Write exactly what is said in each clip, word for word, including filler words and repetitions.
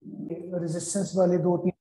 Resistance वाले दो तीन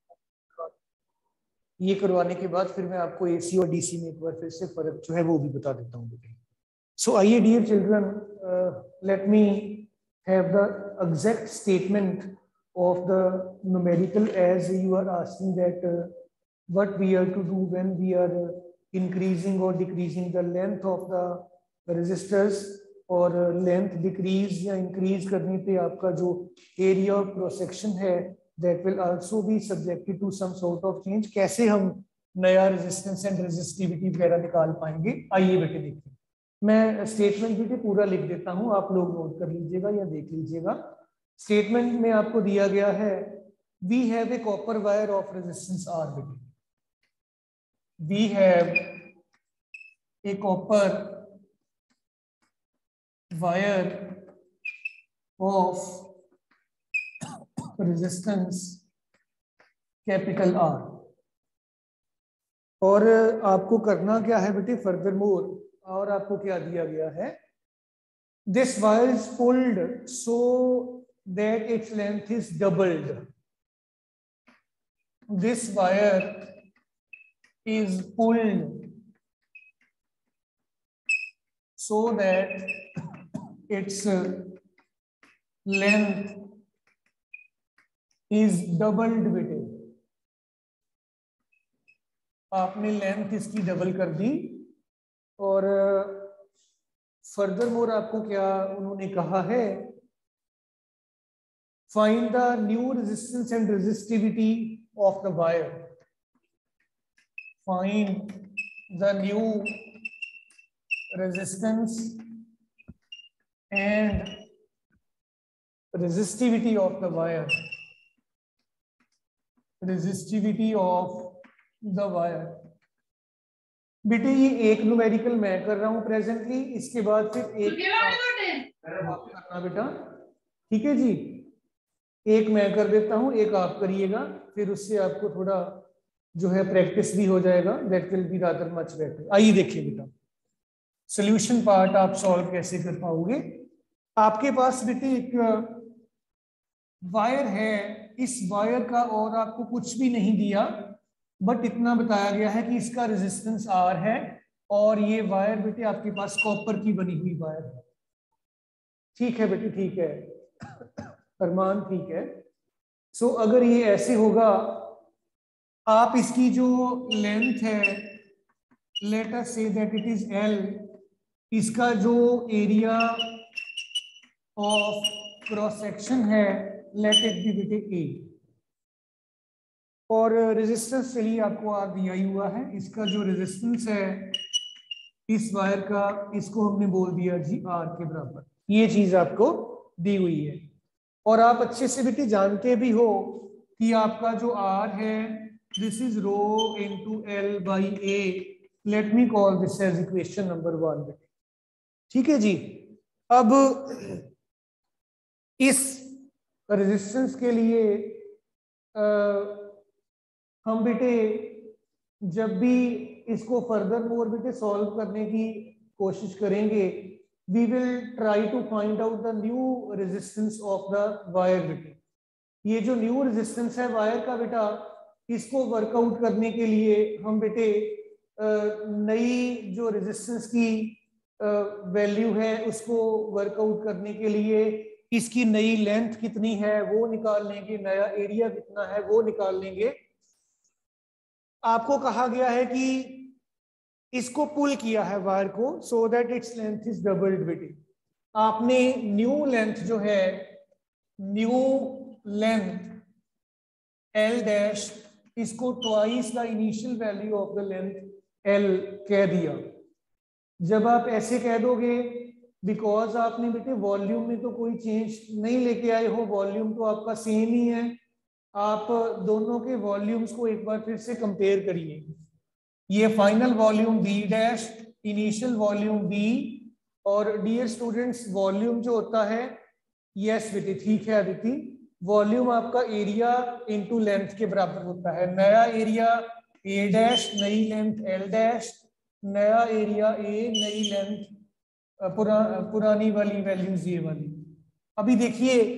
ये करवाने के बाद फिर मैं आपको एसी और डीसी में एक बार फिर से फर्क जो है वो भी बता देता हूँ। सो आइए dear children, let me have the exact statement of the numerical as you are asking that uh, what we are to do when we are uh, increasing or decreasing the length of the resistors और length decrease या increase करने पे आपका जो area और cross section है that will also be subjected to some sort of change। कैसे हम नया रेजिस्टेंस एंड रेजिस्टिविटी वगैरह निकाल पाएंगे, आइए बेटे देखिए। मैं स्टेटमेंट भी पूरा लिख देता हूं, आप लोग नोट कर लीजिएगा या देख लीजिएगा। स्टेटमेंट में आपको दिया गया है we have a copper wire of resistance R बेटे, we have a copper wire of resistance capital R. और आपको करना क्या है बेटे फर्दर मोर, और आपको क्या दिया गया है, this wire is pulled so that its length is doubled, this wire is pulled so that its length is doubled बेटे। आपने लेंथ इसकी डबल कर दी। और फर्दर मोर आपको क्या उन्होंने कहा है, find the new resistance and resistivity of the wire, find the new resistance and resistivity of the wire, resistivity of the wire। बेटे ये एक न्यूमेरिकल मैं कर रहा हूं प्रेजेंटली, इसके बाद फिर एक करना बेटा, ठीक है जी। एक मैं कर देता हूं, एक आप करिएगा, फिर उससे आपको थोड़ा जो है प्रैक्टिस भी हो जाएगा, that will be rather much better. आइए देखिए बेटा, सॉल्यूशन पार्ट आप सॉल्व कैसे कर पाओगे। आपके पास बेटे एक वायर है, इस वायर का और आपको कुछ भी नहीं दिया, बट इतना बताया गया है कि इसका रेजिस्टेंस आर है, और ये वायर बेटे आपके पास कॉपर की बनी हुई वायर है। ठीक है बेटे, ठीक है अरमान, ठीक है। सो so, अगर ये ऐसे होगा, आप इसकी जो लेंथ है, let us say that it is L, इसका जो एरिया ऑफ क्रॉस सेक्शन है लेट इट बी बेटे ए, और रेजिस्टेंस चलिए आपको आर दिया ही हुआ है, इसका जो रेजिस्टेंस है इस वायर का, इसको हमने बोल दिया जी आर के बराबर। ये चीज आपको दी हुई है, और आप अच्छे से बेटे जानते भी हो कि आपका जो आर है this is rho into L by A, let me call this as equation number one बेटे, ठीक है जी। अब इस रेजिस्टेंस के लिए आ, हम बेटे जब भी इसको फर्दर मोर बेटे सॉल्व करने की कोशिश करेंगे, we will try to find out the new resistance of the wire बेटे। ये जो न्यू रेजिस्टेंस है वायर का बेटा, इसको वर्कआउट करने के लिए हम बेटे नई जो रेजिस्टेंस की वैल्यू है उसको वर्कआउट करने के लिए इसकी नई लेंथ कितनी है वो निकाल लेंगे, नया एरिया कितना है वो निकाल लेंगे। आपको कहा गया है कि इसको पुल किया है वायर को so that it's length is doubled बेटे। आपने न्यू लेंथ जो है, न्यू लेंथ एल डैश, इसको twice the initial value of the length L कह दिया। जब आप ऐसे कह दोगे, बिकॉज आपने बेटे वॉल्यूम में तो कोई चेंज नहीं लेके आए हो, वॉल्यूम तो आपका सेम ही है, आप दोनों के वॉल्यूम्स को एक बार फिर से कंपेयर करिए। ये final volume V dash, initial volume V, और डियर स्टूडेंट्स वॉल्यूम जो होता है, यस बेटे ठीक है अदिति, वॉल्यूम आपका एरिया इनटू लेंथ के बराबर होता है। नया एरिया ए डैश, नई लेंथ एल डैश, नया एरिया ए, नई लेंथ पुरा, पुरानी वाली वैल्यूज ये वाली। अभी देखिए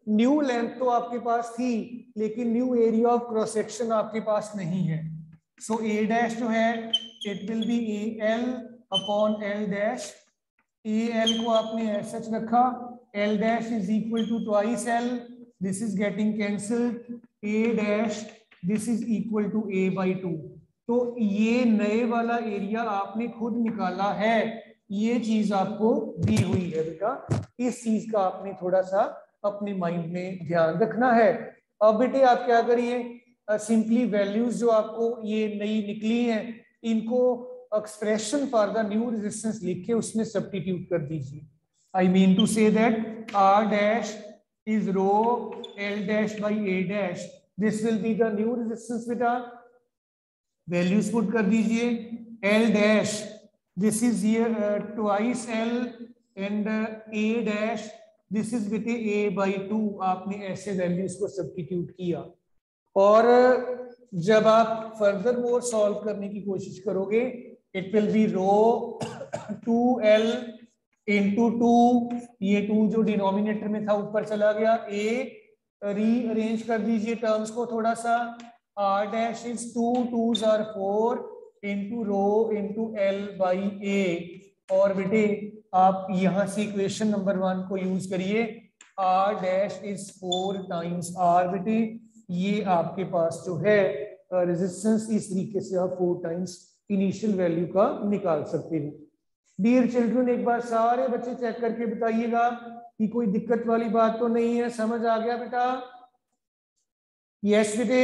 न्यू लेंथ तो आपके पास थी, लेकिन new area of cross section आपके पास नहीं है। सो ए डैश जो है it will be A L upon L dash. A L को आपने ऐसा रखा, L dash is equal to twice L, this is getting cancelled, A dash this is equal to A by two. तो ये नए वाला एरिया आपने खुद निकाला है, ये चीज आपको दी हुई है बेटा, इस चीज का आपने थोड़ा सा अपने माइंड में ध्यान रखना है। अब बेटे आप क्या करिए, सिंपली वैल्यूज जो आपको ये नई निकली हैं इनको expression for the new resistance लिख के उसमें सब्स्टिट्यूट कर दीजिए। I mean to say that R dash is rho L dash by A dash, this will be the new resistance बेटा। वैल्यूज पुट कर दीजिए, L dash this is twice L and A dash this is बेटे A by to. आपने ऐसे values को substitute किया और जब आप फर्दर मोर सॉल्व करने की कोशिश करोगे it will be rho two L into two, ये टू जो डिनोमिनेटर में था ऊपर चला गया, ए रीअरेंज कर दीजिए टर्म्स को थोड़ा सा, R dash is two twos are four into rho into L by A. और बेटे आप यहां से इक्वेशन नंबर वन को यूज करिए, R dash is four times R. बेटे ये आपके पास जो है रेजिस्टेंस, इस तरीके से आप फोर टाइम्स इनिशियल वैल्यू का निकाल सकते हो। डियर चिल्ड्रन एक बार सारे बच्चे चेक करके बताइएगा कि कोई दिक्कत वाली बात तो नहीं है, समझ आ गया बेटा? यस बेटे।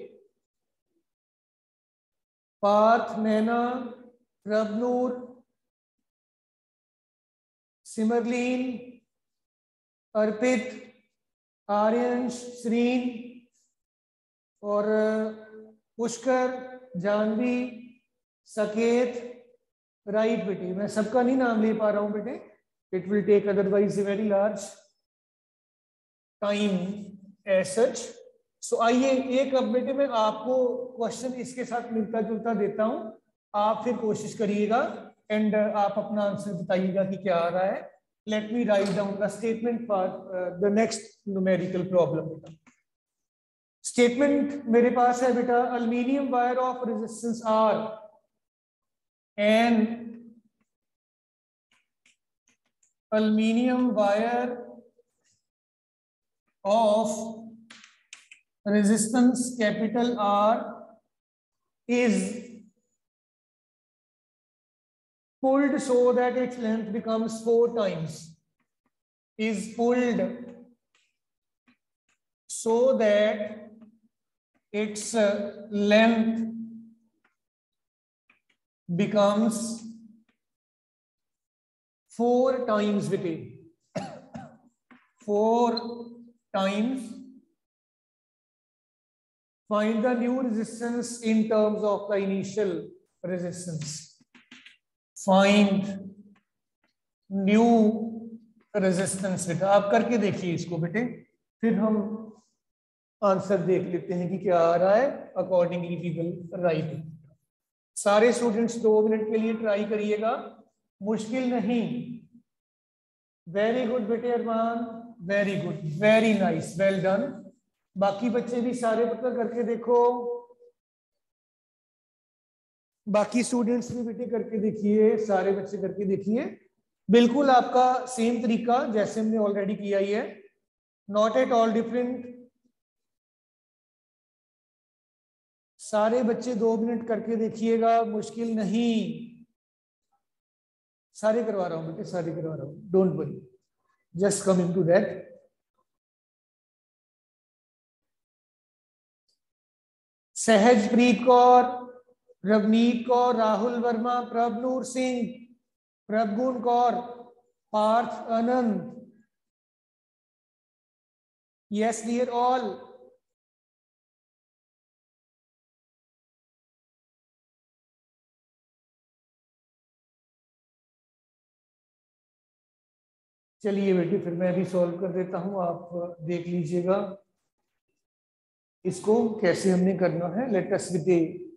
पार्थ, नैना, रबनूर, सिमरलीन, अर्पित, आर्यंश, श्रीन और पुष्कर, जानवी, सकेत, राइट बेटे। मैं सबका नहीं नाम ले पा रहा हूं बेटे, it will take otherwise a very large time as such. So आइए एक अब बेटे मैं आपको क्वेश्चन इसके साथ मिलता जुलता देता हूं, आप फिर कोशिश करिएगा एंड आप अपना आंसर बताइएगा कि क्या आ रहा है। Let me write down the statement for the next numerical problem बेटा। स्टेटमेंट मेरे पास है बेटा, aluminium wire of resistance R and aluminium wire of resistance capital R is pulled so that its length becomes four times, is pulled so that its length becomes four times बेटे, four times. Find the new resistance in terms of the initial resistance. Find new resistance बेटा। आप करके देखिए इसको बेटे, फिर हम answer देख लेते हैं कि क्या आ रहा है। Accordingly we will write. सारे स्टूडेंट्स दो मिनट के लिए ट्राई करिएगा, मुश्किल नहीं। वेरी गुड बेटे Arman, very good, very nice, well done. बाकी बच्चे भी सारे पता करके देखो, बाकी स्टूडेंट्स भी बेटे करके देखिए, सारे बच्चे करके देखिए। बिल्कुल आपका सेम तरीका जैसे हमने ऑलरेडी किया ही है, नॉट एट ऑल डिफरेंट। सारे बच्चे दो मिनट करके देखिएगा, मुश्किल नहीं। सारे करवा रहा हूं बेटे, सारे करवा रहा हूं, don't worry, just coming to that. Sahajpreet Kaur, Ravneet Kaur, Rahul Verma, Prabhnoor Singh, Prabhgun Kaur, Parth Anand, yes dear all. चलिए बेटी फिर मैं भी सॉल्व कर देता हूं, आप देख लीजिएगा इसको कैसे हमने करना है। Let us with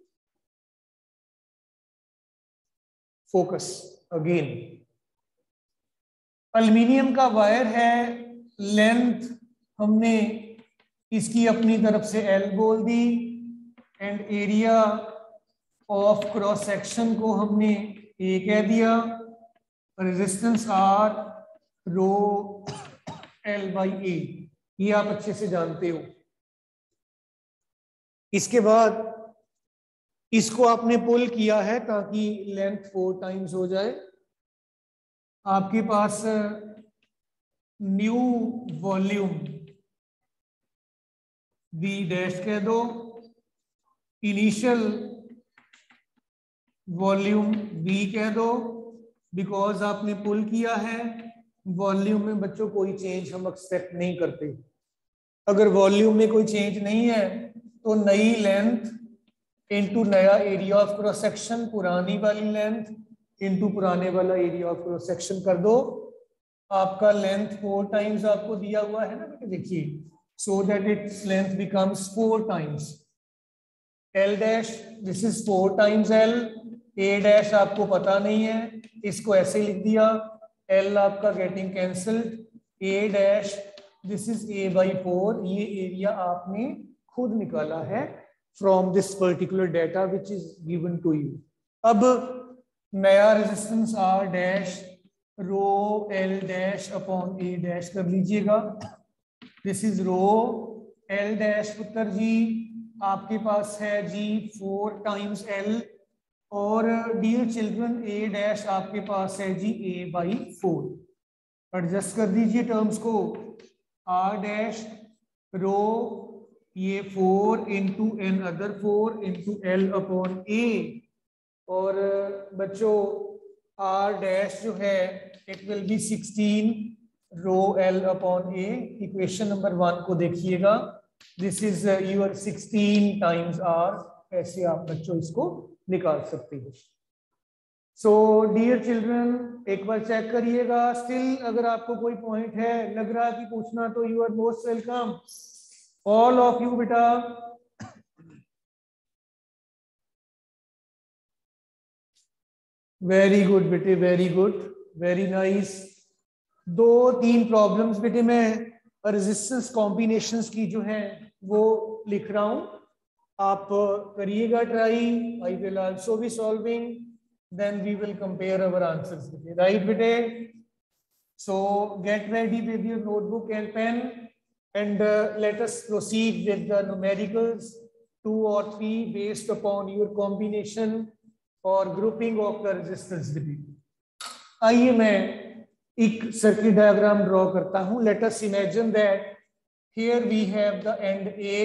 focus again. Aluminium का वायर है, लेंथ हमने इसकी अपनी तरफ से एल बोल दी and area of cross section को हमने ए कह दिया, resistance R rho L by A, ये आप अच्छे से जानते हो। इसके बाद इसको आपने पुल किया है ताकि लेंथ फोर टाइम्स हो जाए। आपके पास न्यू वॉल्यूम वी डैश कह दो, इनिशियल वॉल्यूम वी कह दो, बिकॉज आपने पुल किया है। वॉल्यूम में बच्चों कोई चेंज हम एक्सपेक्ट नहीं करते। अगर वॉल्यूम में कोई चेंज नहीं है तो नई लेंथ इनटू नया एरिया ऑफ क्रॉस सेक्शन, पुरानी वाली लेंथ इनटू पुराने वाला एरिया ऑफ क्रॉस सेक्शन कर दो। आपका लेंथ फोर टाइम्स आपको दिया हुआ है ना बेटे, देखिए, so that it's length becomes four times L dash, this is four times L. A dash आपको पता नहीं है, इसको ऐसे लिख दिया, एल आपका getting cancelled, A dash this is A by four. ये एरिया आपने खुद निकाला है from this particular data which is given to you. अब नया resistance R dash rho L dash upon A dash कर लीजिएगा। This is rho L dash पुत्र जी आपके पास है जी फोर टाइम्स एल, और डियर चिल्ड्रन ए डैश आपके पास है जी ए बाई फोर। एडजस्ट कर दीजिए टर्म्स को, आर डैश रो ये four into another four into L upon A, और बच्चों आर डैश जो है it will be sixteen rho L upon A. Equation number one को देखिएगा, this is your sixteen times R, ऐसे आप बच्चों इसको निकाल सकते हो। सो डियर चिल्ड्रन एक बार चेक करिएगा, स्टिल अगर आपको कोई पॉइंट है लग रहा है कि पूछना, तो you are most welcome all of you बेटा। वेरी गुड बेटे, वेरी गुड, वेरी नाइस। दो तीन प्रॉब्लम्स बेटे मैं रेजिस्टेंस कॉम्बिनेशंस की जो है वो लिख रहा हूं, आप करिएगा try. I will also be solving, then we will compare our answers, right बेटे? So get ready with your notebook and pen and uh, let us proceed with the numericals two or three based upon your combination or grouping of the resistance degree. आइए मैं एक circuit diagram draw करता हूं। Let us imagine that here we have the end A,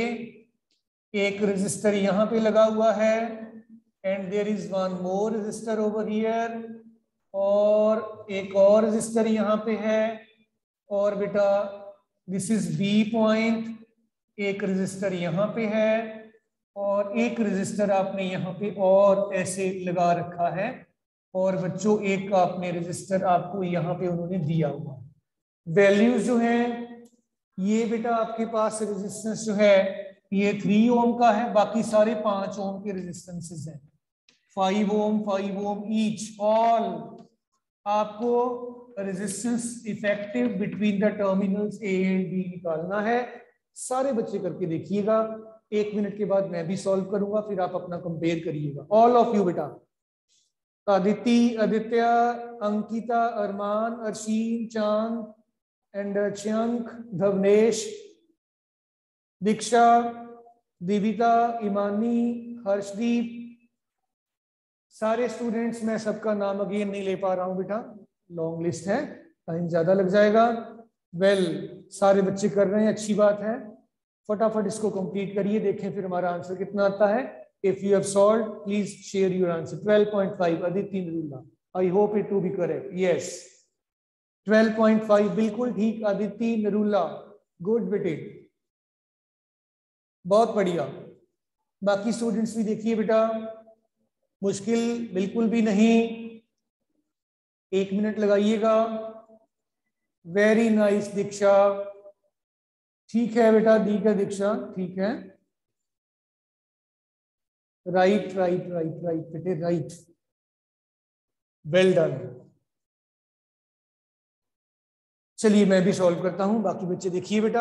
एक resistor यहां पे लगा हुआ है, and there is one more resistor over here, और एक और रेजिस्टर यहां पे है, और बेटा दिस इज बी पॉइंट, एक रेजिस्टर यहाँ पे है और एक रेजिस्टर आपने यहाँ पे और ऐसे लगा रखा है, और बच्चों एक आपने रेजिस्टर आपको यहाँ पे उन्होंने दिया हुआ। वैल्यूज जो है ये बेटा आपके पास रेजिस्टेंस जो है ये थ्री ओम का है, बाकी सारे पांच ओम के रेजिस्टेंसेस हैं, five ohm five ohm each all. आपको resistance effective between the terminals A and B निकालना है। सारे बच्चे करके देखिएगा, एक मिनट के बाद मैं भी सॉल्व करूंगा, फिर आप अपना कंपेयर करिएगा। ऑल ऑफ यू बेटा, आदिति, आदित्य, अंकिता, अरमान, अर्शीन, चांद एंड चियांक, धवनेश, दीक्षा, दिविता, ईमानी, हर्षदीप, सारे स्टूडेंट्स, मैं सबका नाम अगेन नहीं ले पा रहा हूं बेटा, लॉन्ग लिस्ट है, टाइम ज्यादा लग जाएगा। वेल well, सारे बच्चे कर रहे हैं, अच्छी बात है, फटाफट इसको कंप्लीट करिए, देखें फिर हमारा आंसर कितना आता है। If you have solved please share your answer. Twelve point five Aditi Narula, I hope it to be correct. Yes, twelve point five बिल्कुल ठीक, अदिति नरूला, गुड बेटे, बहुत बढ़िया। बाकी स्टूडेंट्स भी देखिए बेटा, मुश्किल बिल्कुल भी नहीं, एक मिनट लगाइएगा। वेरी नाइस दीक्षा, ठीक है बेटा, ठीक है दीक्षा, ठीक है, राइट राइट राइट राइट बेटे, राइट, वेल डन। चलिए मैं भी सॉल्व करता हूं, बाकी बच्चे देखिए बेटा।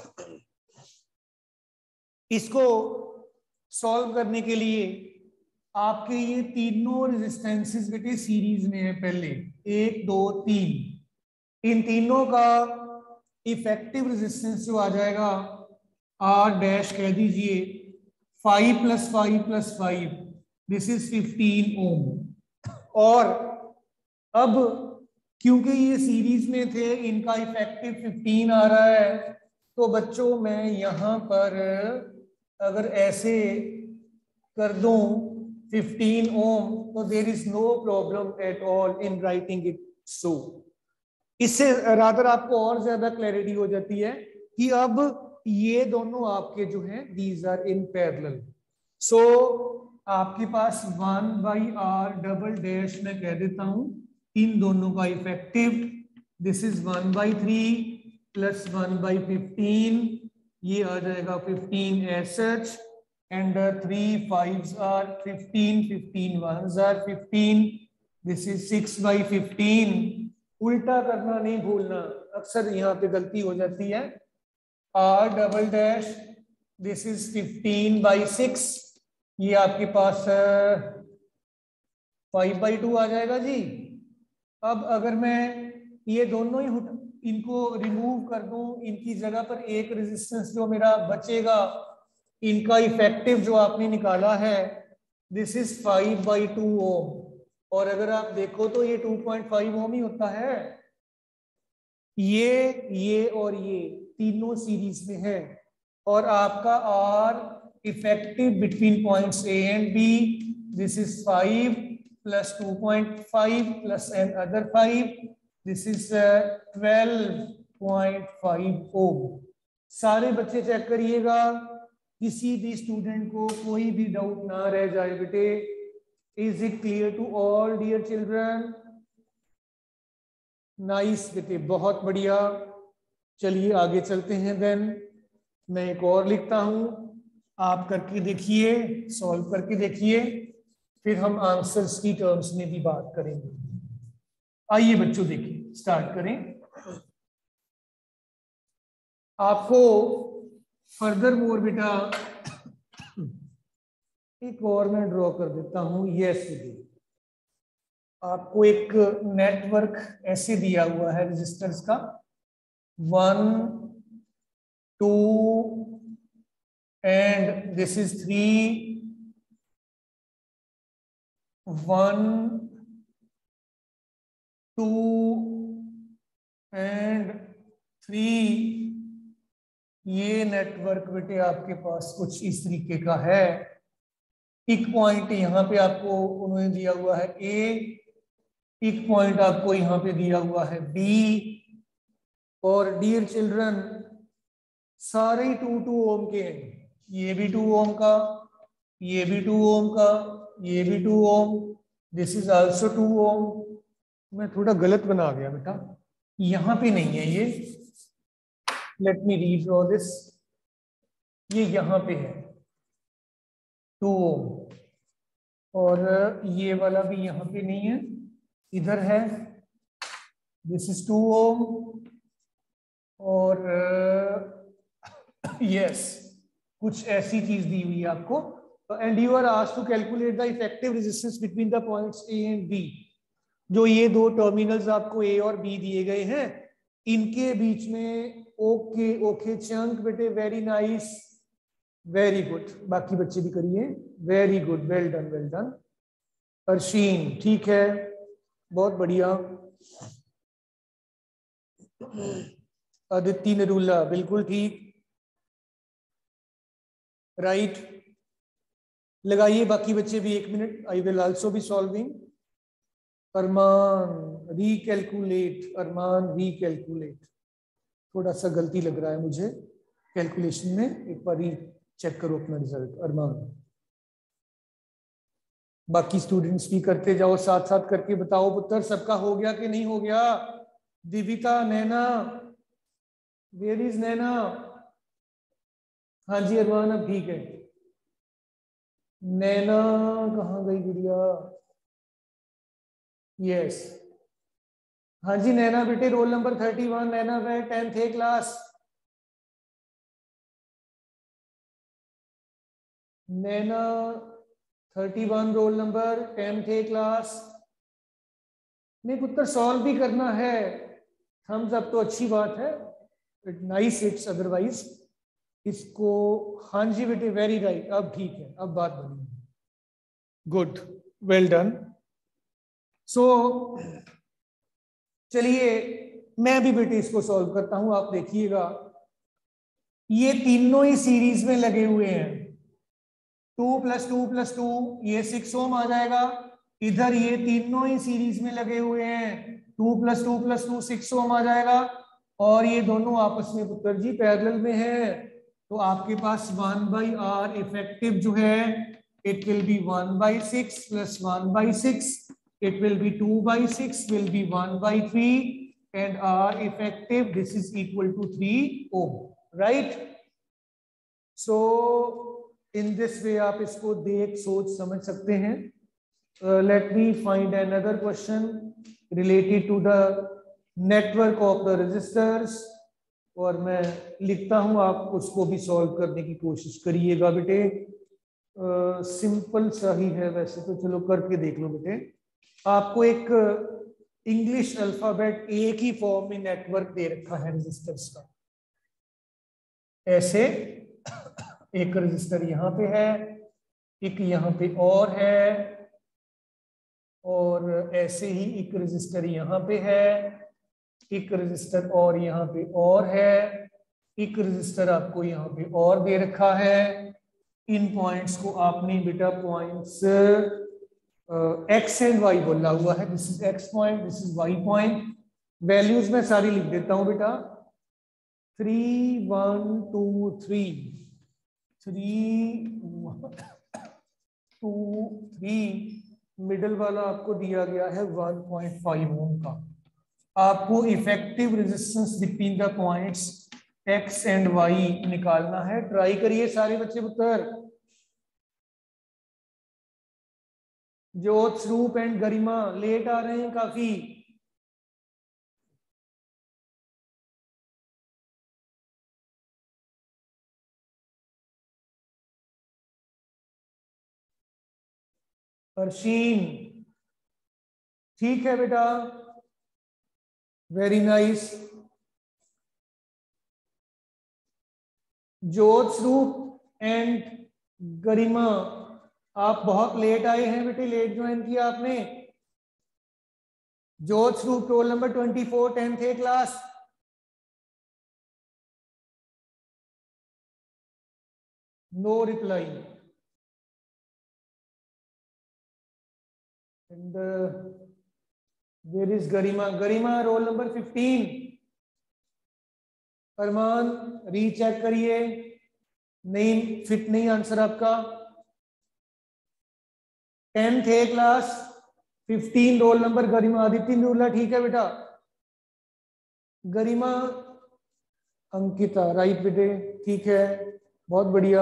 इसको सॉल्व करने के लिए आपके ये तीनों रेजिस्टेंसेस बेटे सीरीज में है। पहले एक दो तीन, इन तीनों का इफेक्टिव रेजिस्टेंस जो आ जाएगा आर डैश कह दीजिए five plus five plus five, this is fifteen ohm. और अब क्योंकि ये सीरीज में थे, इनका इफेक्टिव फिफ्टीन आ रहा है, तो बच्चों मैं यहां पर अगर ऐसे कर दूं फिफ्टीन ओम, तो there is no problem at all in writing it so. इससे रादर आपको और ज्यादा क्लैरिटी हो जाती है कि अब ये दोनों आपके जो हैं these are in parallel. So आपके पास one by R double dash में कह देता हूं इन दोनों का effective, this is one by three plus one by fifteen, ये आ जाएगा fifteen as such, and three fives are fifteen, fifteen ones are fifteen, this is six by fifteen. उल्टा करना नहीं भूलना, अक्सर यहाँ पे गलती हो जाती है। R double dash this is fifteen by six, ये आपके पास फाइव बाई टू आ जाएगा जी। अब अगर मैं ये दोनों ही इनको रिमूव कर दूं, इनकी जगह पर एक रेजिस्टेंस जो मेरा बचेगा, इनका इफेक्टिव जो आपने निकाला है this is five by two ohm, और अगर आप देखो तो ये टू पॉइंट फाइव ओम ही होता है। ये ये और ये तीनों सीरीज में है, और आपका R effective between points A and B, this is five plus two point five plus another five, this is twelve point five ohm. सारे बच्चे चेक करिएगा, किसी भी स्टूडेंट को कोई भी डाउट ना रह जाए बेटे। Is it clear to all dear children? Nice बेटे, बहुत बढ़िया। चलिए आगे चलते हैं। देन मैं एक और लिखता हूं, आप करके देखिए, सॉल्व करके देखिए, फिर हम आंसर्स की टर्म्स में भी बात करेंगे। आइए बच्चों देखिए, स्टार्ट करें। आपको फर्दर मोर बेटा एक और मैं ड्रॉ कर देता हूं। यस बेटे, आपको एक नेटवर्क ऐसे दिया हुआ है रेजिस्टर्स का, one two and this is three, one two and three. ये नेटवर्क बेटे आपके पास कुछ इस तरीके का है। एक पॉइंट यहां पे आपको उन्होंने दिया हुआ है ए, एक पॉइंट आपको यहां पे दिया हुआ है बी, और डियर चिल्ड्रन सारे ही टू टू ओम के हैं। ये भी टू ओम का, ये भी टू ओम का, ये भी two ohm, this is also two ohm. मैं थोड़ा गलत बना गया बेटा, यहां पे नहीं है ये, लेट मी रीड्रॉ दिस, ये यहां पे है टू ओम, और ये वाला भी यहां पे नहीं है, इधर है, दिस इज टू ओम, और यस कुछ ऐसी चीज दी हुई है आपको। And you are asked to calculate the effective resistance between the points A and B. जो ये दो टर्मिनल्स आपको ए और बी दिए गए हैं, इनके बीच में ओके ओके चंक बेटे, वेरी नाइस, वेरी गुड। बाकी बच्चे भी करिए, very good, well done well done. Arsheen ठीक है, बहुत बढ़िया। अदिति नरूला बिल्कुल ठीक, राइट। लगाइए बाकी बच्चे भी एक minute, I will also be solving. Arman recalculate, Arman recalculate, थोड़ा सा गलती लग रहा है मुझे कैलकुलेशन में, एक बार चेक करो अपना रिजल्ट अरमान। बाकी स्टूडेंट्स भी करते जाओ, साथ साथ करके बताओ पुत्र, सबका हो गया कि नहीं हो गया? Divita, Naina, where is Naina? हाँ जी अरमान अब ठीक है। नैना कहाँ गई गुड़िया? यस हाँ जी नैना बेटे, roll number thirty one, Naina way tenth A class. Naina thirty one roll number, tenth A class. नहीं पुत्र सॉल्व भी करना है, थम्स अप तो अच्छी बात है, नाइस इट्स अदरवाइज इसको। हाँ जी बेटे वेरी राइट, अब ठीक है, अब बात बनी, गुड, वेल डन। सो चलिए मैं भी बेटे इसको सॉल्व करता हूं, आप देखिएगा। ये तीनों ही सीरीज में लगे हुए हैं, two plus two plus two, ये सिक्स ओम आ जाएगा। इधर ये तीनों ही सीरीज में लगे हुए हैं, two plus two plus two six ohm आ जाएगा। और ये दोनों आपस में पुत्र जी पैरेलल में है, तो आपके पास वन बाई आर इफेक्टिव जो है it will be one by six plus one by six, it will be two by six will be one by three and R effective this is equal to three ohm, right? So in this way आप इसको देख सोच समझ सकते हैं। uh, let me find another question related to the network of the resistors, और मैं लिखता हूं, आप उसको भी सॉल्व करने की कोशिश करिएगा बेटे। सिंपल uh, सा ही है वैसे तो, चलो करके देख लो बेटे। आपको एक इंग्लिश अल्फाबेट एक ही फॉर्म में नेटवर्क दे रखा है रेजिस्टर्स का, ऐसे एक रजिस्टर यहां पे है, एक यहां पे और है, और ऐसे ही एक रजिस्टर यहां पे है, एक रजिस्टर और यहां पे और है, एक रजिस्टर आपको यहां पे और दे रखा है। इन पॉइंट्स को आपने बेटा पॉइंट्स एक्स एंड वाई बोला हुआ है, this is X point, this is Y point. Values में सारी लिख देता हूं बेटा, three one two three, three two three, middle वाला आपको दिया गया है वन पॉइंट फाइव ओम का। आपको effective resistance between the points X and Y निकालना है। ट्राई करिए सारे बच्चे पुत्र। ज्योत, स्वरूप एंड गरिमा लेट आ रहे हैं काफी। परशीन ठीक है बेटा, वेरी नाइस। ज्योत, स्वरूप एंड गरिमा आप बहुत लेट आए हैं बेटे, लेट ज्वाइन किया आपने। Jyot, Swaroop roll number twenty four, tenth A class. No reply. And there is Garima, Garima roll number fifteen. Arman recheck करिए, नहीं फिट नहीं आंसर आपका। Tenth A class, fifteen roll number Garima, Aditya Noorla ठीक है बेटा। गरिमा, अंकिता राइट बेटे, ठीक है बहुत बढ़िया।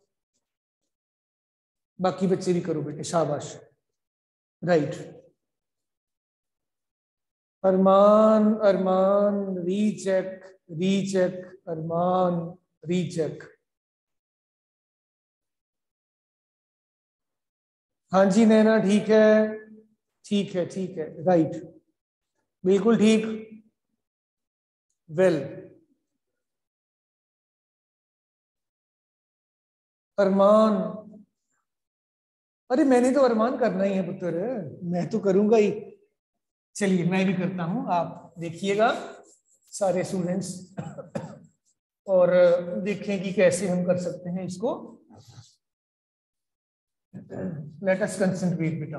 बाकी बच्चे भी करो बेटे, शाबाश, right. Arman, Arman recheck, recheck, Arman recheck. हाँ जी नैना ठीक है, ठीक है ठीक है राइट, बिल्कुल ठीक, वेल। अरमान, अरे मैंने तो अरमान करना ही है पुत्र, मैं तो करूंगा ही। चलिए मैं भी करता हूं, आप देखिएगा सारे स्टूडेंट्स और देखें कि कैसे हम कर सकते हैं इसको। लेट अस कंसंट्रेट बेटा।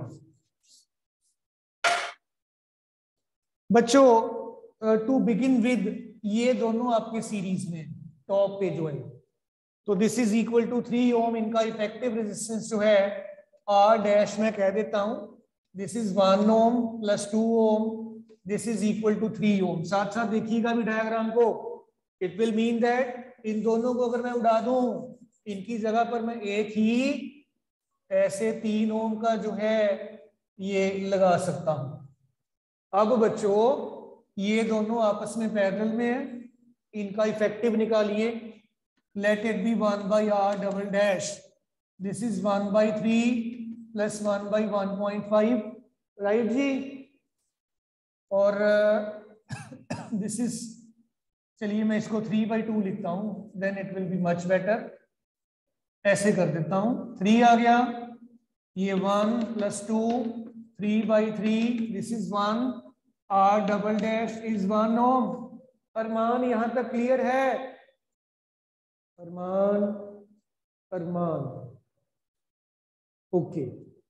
बच्चों टू बिगिन विद, ये दोनों आपके सीरीज में टॉप पे जो है, तो this is equal to three ohm. इनका इफेक्टिव रेजिस्टेंस जो है आर डैश में कह देता हूं, this is one ohm plus two ohm, this is equal to three ohm. साथ साथ देखिएगा भी डायग्राम को, इट विल मीन दैट इन दोनों को अगर मैं उड़ा दूं, इनकी जगह पर मैं एक ही ऐसे तीन ओम का जो है ये लगा सकता हूं। अब बच्चों ये दोनों आपस में पैरेलल में है, इनका इफेक्टिव निकालिए। Let it be one by R double dash, this is one by three plus one by one point five, right जी। और दिस इज, चलिए मैं इसको थ्री बाई टू लिखता हूं, then it will be much better. ऐसे कर देता हूं, थ्री आ गया, ये one plus two, three by three, this is one, R double dash is one ohm. Arman यहां तक क्लियर है? अरमान, अरमान, ओके।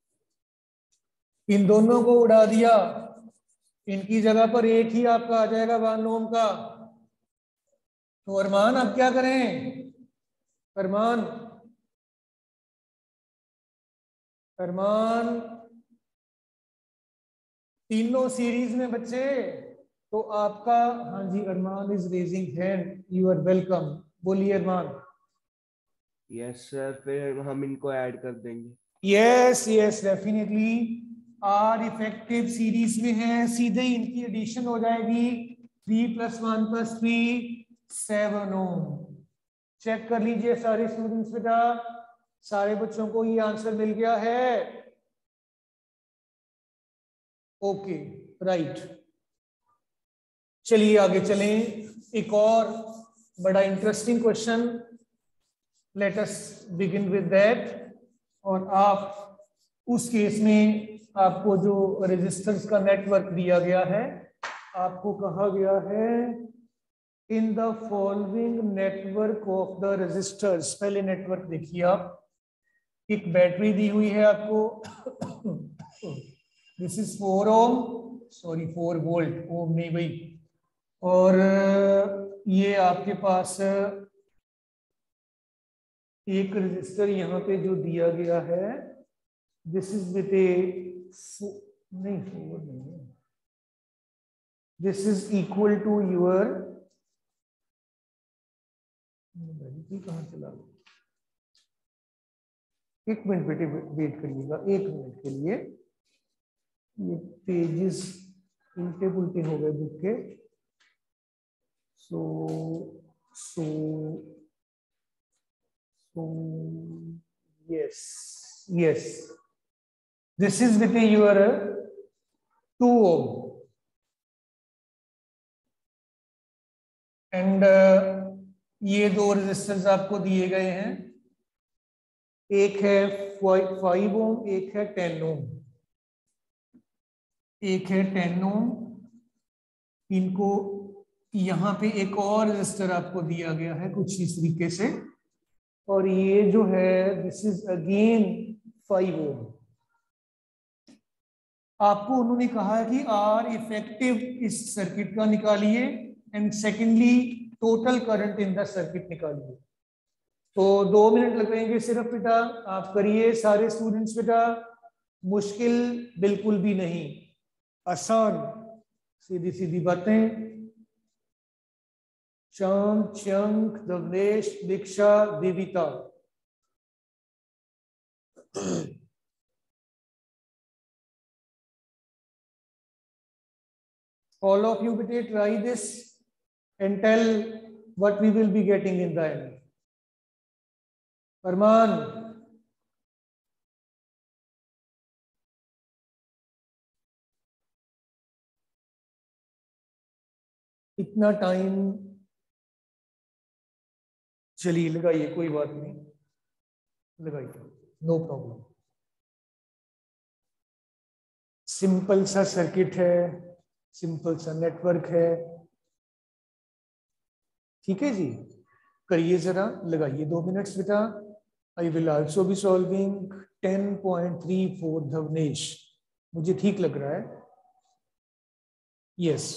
इन दोनों को उड़ा दिया, इनकी जगह पर एक ही आपका आ जाएगा वन ओम का। तो अरमान अब क्या करें? अरमान, अरमान, तीनों सीरीज में बच्चे, तो आपका, हाँ जी, Arman is raising hand, you are welcome. बोलिए अरमान। यस सर, फिर हम इनको ऐड कर देंगे। Yes yes definitely, R effective series में है, सीधे इनकी एडिशन हो जाएगी, three plus one plus three, seven ohm. Check कर लीजिए सारे स्टूडेंट्स बेटा, सारे बच्चों को ये आंसर मिल गया है? ओके राइट, चलिए आगे चलें। एक और बड़ा interesting question, let us begin with that. और आप उस केस में आपको जो रेजिस्टेंस का नेटवर्क दिया गया है, आपको कहा गया है in the following network of the resistors. पहले नेटवर्क देखिए आप, एक बैटरी दी हुई है आपको, this is four ohm, sorry four volt, ohm नहीं भाई। और ये आपके पास एक रेजिस्टर यहाँ पे जो दिया गया है, दिस इज विथ ए, नहीं फोर नहीं, this is equal to your, कहाँ चला गया? एक मिनट बेटे वेट करिएगा, एक मिनट के लिए, ये पेजेस उल्टे पुल्टे हो गए बुक के। So so so yes yes, this is with your two ohm and ये दो रेजिस्टेंस आपको दिए गए हैं, एक है फाइव ओम, एक है टेन ओम, एक है टेन ओम। इनको यहाँ पे एक और रेजिस्टर आपको दिया गया है कुछ इस तरीके से, और ये जो है this is again five ohm. आपको उन्होंने कहा है कि आर इफेक्टिव इस सर्किट का निकालिए and secondly total current in the circuit निकालिए। तो दो मिनट लगेंगे सिर्फ बेटा, आप करिए सारे स्टूडेंट्स बेटा, मुश्किल बिल्कुल भी नहीं, आसान सीधी सीधी बातें। चांद, चंक, Davnesh, Diksha, Devita, all of you better try this and tell what we will be getting in the end. Arman, इतना टाइम, चलिए लगाइए, कोई बात नहीं, लगाइए, नो प्रॉब्लम। सिंपल सा सर्किट है, सिंपल सा नेटवर्क है, ठीक है जी। करिए जरा, लगाइए दो मिनट्स बेटा। I will also be solving ten point three four Dhavnesh, मुझे ठीक लग रहा है, yes.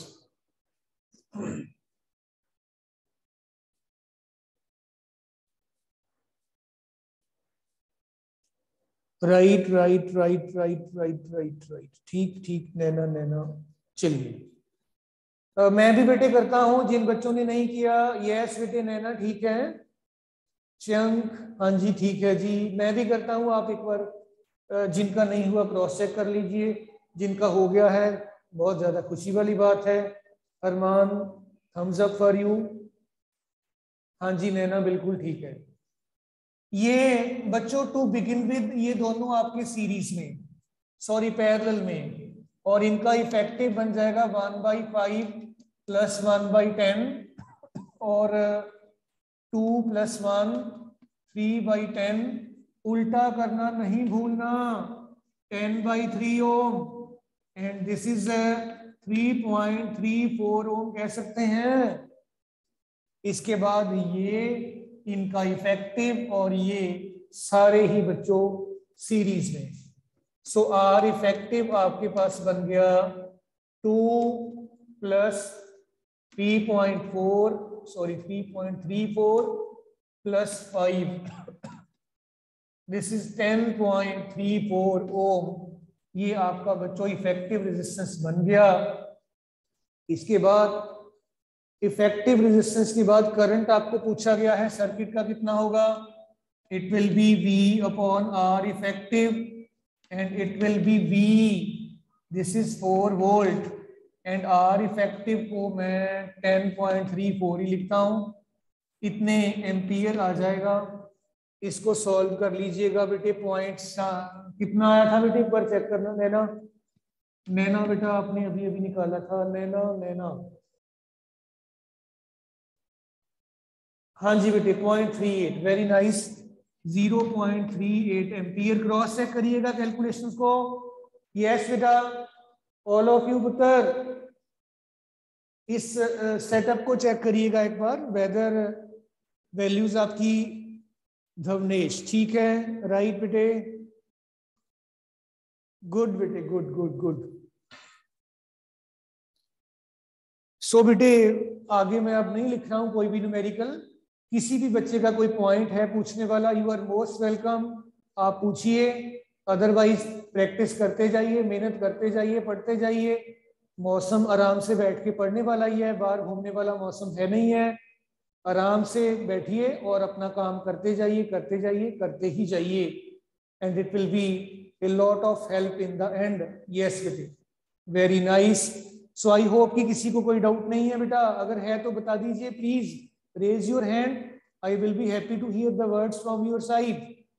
Right right right right right right right, ठीक ठीक, नैना नैना। चलिए Uh, मैं भी बेटे करता हूं, जिन बच्चों ने नहीं किया, यस बेटे नैना ठीक है, चंक हाँ जी ठीक है जी, मैं भी करता हूं, आप एक बार uh, जिनका नहीं हुआ क्रॉस चेक कर लीजिए, जिनका हो गया है बहुत ज्यादा खुशी वाली बात है। Arman, thumbs up for you. हाँ जी नैना, बिल्कुल ठीक है। ये बच्चों टू बिगिन विद, ये दोनों आपके सीरीज में, सॉरी पैरेलल में, और इनका इफेक्टिव बन जाएगा one by five plus one by ten, और two plus one three by ten, उल्टा करना नहीं भूलना, ten by three ohm, and this is three point three four ohm कह सकते हैं। इसके बाद ये इनका इफेक्टिव और ये सारे ही बच्चों सीरीज में। सो आर इफेक्टिव आपके पास बन गया two plus three point four, sorry three point three four plus five, this is ten point three four ohm. ये आपका बच्चों इफेक्टिव रेजिस्टेंस बन गया। इसके बाद इफेक्टिव रेजिस्टेंस के बाद करंट आपको पूछा गया है सर्किट का कितना होगा। It will be V upon R effective, and it will be V, this is four volt, and R effective को मैं टेन पॉइंट थ्री फोर ही लिखता हूं, इतने एम्पियर आ जाएगा। इसको सॉल्व कर लीजिएगा बेटे। पॉइंट कितना आया था बेटे, एक बार चेक करना। नैना, नैना बेटा आपने अभी अभी निकाला था। नैना, नैना, हाँ जी बेटे point three eight, very nice, zero point three eight ampere. Cross check करिएगा कैलकुलेशंस को। यस बेटा, ऑल ऑफ यू पुत्र, इस सेटअप को चेक करिएगा एक बार, वेदर वैल्यूज आपकी धवनेश ठीक है। राइट बेटे, गुड बेटे, गुड गुड गुड। सो बेटे आगे मैं अब नहीं लिख रहा हूं कोई भी न्यूमेरिकल। किसी भी बच्चे का कोई पॉइंट है पूछने वाला, यू आर मोस्ट वेलकम, आप पूछिए। अदरवाइज प्रैक्टिस करते जाइए, मेहनत करते जाइए, पढ़ते जाइए। मौसम आराम से बैठ के पढ़ने वाला ही है, बाहर घूमने वाला मौसम है नहीं है। आराम से बैठिए और अपना काम करते जाइए, करते जाइए, करते ही जाइए, and it will be a lot of help in the end. Yes बेटे, very nice. So I hope कि किसी को कोई डाउट नहीं है बेटा, अगर है तो बता दीजिए please, raise your hand, I will be happy to hear the words from your side.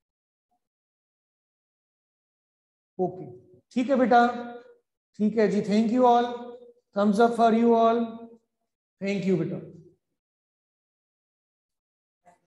Okay, ठीक है बेटा, ठीक है जी, thank you all, thumbs up for you all, thank you बेटा।